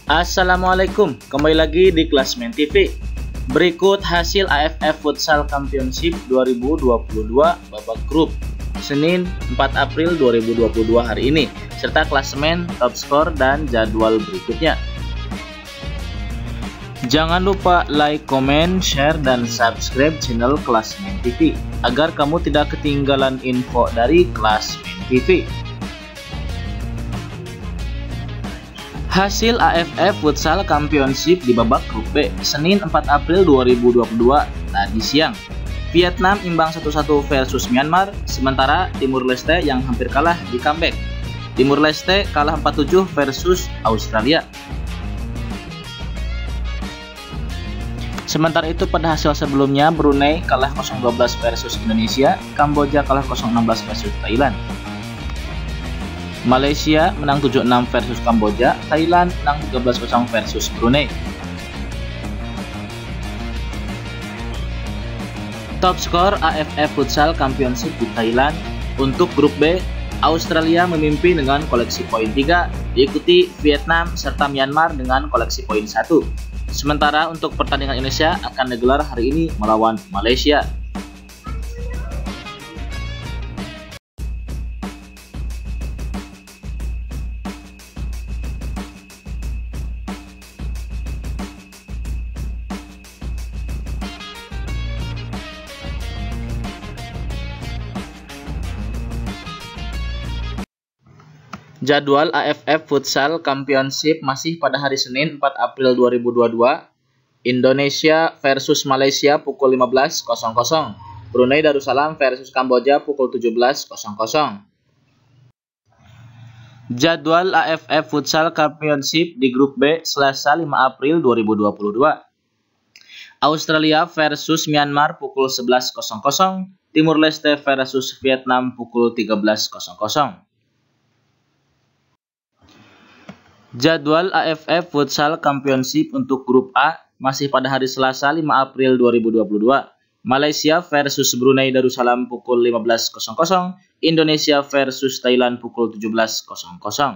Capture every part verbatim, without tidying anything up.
Assalamualaikum, kembali lagi di Klasmen T V. Berikut hasil A F F Futsal Championship dua ribu dua puluh dua babak grup Senin empat April dua ribu dua puluh dua hari ini, serta klasemen, top skor, dan jadwal berikutnya. Jangan lupa like, comment, share, dan subscribe channel Klasmen T V agar kamu tidak ketinggalan info dari Klasmen T V. Hasil A F F Futsal Championship di babak grup B Senin empat April dua ribu dua puluh dua tadi siang. Vietnam imbang satu satu versus Myanmar, sementara Timur Leste yang hampir kalah di comeback. Timur Leste kalah empat tujuh versus Australia. Sementara itu pada hasil sebelumnya Brunei kalah nol dua belas versus Indonesia, Kamboja kalah nol enam belas versus Thailand. Malaysia menang tujuh enam versus Kamboja, Thailand menang tiga belas nol versus Brunei. Top skor A F F Futsal Championship di Thailand untuk grup B, Australia memimpin dengan koleksi poin tiga, diikuti Vietnam serta Myanmar dengan koleksi poin satu. Sementara untuk pertandingan Indonesia akan digelar hari ini melawan Malaysia. Jadwal A F F Futsal Championship masih pada hari Senin empat April dua ribu dua puluh dua. Indonesia versus Malaysia pukul lima belas nol nol. Brunei Darussalam versus Kamboja pukul tujuh belas nol nol. Jadwal A F F Futsal Championship di grup B Selasa lima April dua ribu dua puluh dua. Australia versus Myanmar pukul sebelas nol nol. Timur Leste versus Vietnam pukul tiga belas nol nol. Jadwal A F F Futsal Championship untuk grup A masih pada hari Selasa lima April dua ribu dua puluh dua. Malaysia versus Brunei Darussalam pukul lima belas nol nol. Indonesia versus Thailand pukul tujuh belas nol nol.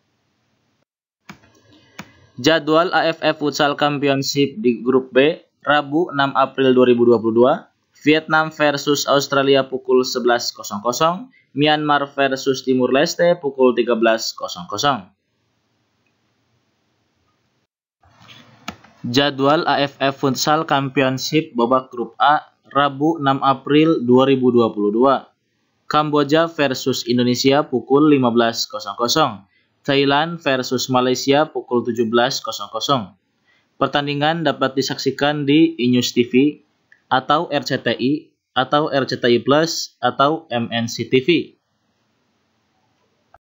Jadwal A F F Futsal Championship di grup B Rabu enam April dua ribu dua puluh dua. Vietnam versus Australia pukul sebelas nol nol. Myanmar versus Timur Leste pukul tiga belas nol nol. Jadwal A F F Futsal Championship babak grup A Rabu enam April dua ribu dua puluh dua. Kamboja versus Indonesia pukul lima belas nol nol. Thailand versus Malaysia pukul tujuh belas nol nol. Pertandingan dapat disaksikan di iNews T V atau R C T I atau R C T I Plus atau M N C T V.